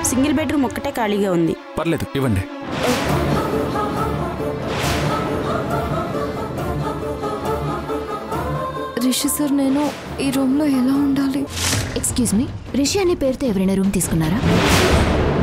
Single bedroom ఒక్కటే ఖాళీగా ఉంది. పర్లేదు ఇవ్వండి. రిషి సార్, నేను ఈ రూమ్లో ఎలా ఉండాలి? ఎక్స్క్యూజ్ మీ, రిషి అనే పేరుతో ఎవరైనా రూమ్ తీసుకున్నారా?